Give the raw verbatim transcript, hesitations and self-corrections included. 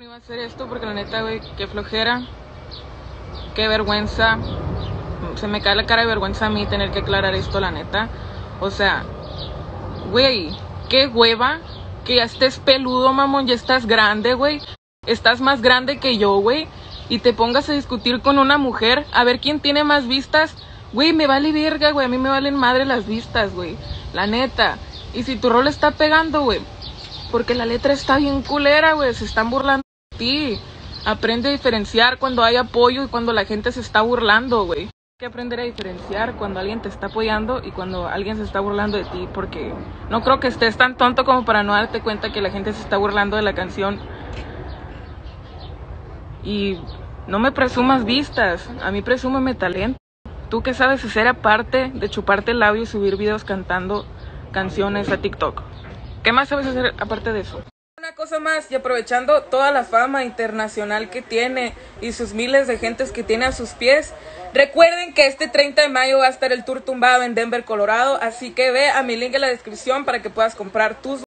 Iba a hacer esto porque la neta, güey, qué flojera, qué vergüenza. Se me cae la cara de vergüenza a mí tener que aclarar esto, la neta. O sea, güey, qué hueva que ya estés peludo, mamón, ya estás grande, güey. Estás más grande que yo, güey. Y te pongas a discutir con una mujer a ver quién tiene más vistas. Güey, me vale verga, güey. A mí me valen madre las vistas, güey. La neta. Y si tu rol está pegando, güey, porque la letra está bien culera, güey. Se están burlando de ti. Aprende a diferenciar cuando hay apoyo y cuando la gente se está burlando, güey. Hay que aprender a diferenciar cuando alguien te está apoyando y cuando alguien se está burlando de ti. Porque no creo que estés tan tonto como para no darte cuenta que la gente se está burlando de la canción. Y no me presumas vistas. A mí presúmeme talento. ¿Tú qué sabes hacer aparte de chuparte el labio y subir videos cantando canciones a TikTok? ¿Qué más sabes hacer aparte de eso? Una cosa más, y aprovechando toda la fama internacional que tiene y sus miles de gentes que tiene a sus pies, recuerden que este treinta de mayo va a estar el tour tumbado en Denver, Colorado, así que ve a mi link en la descripción para que puedas comprar tus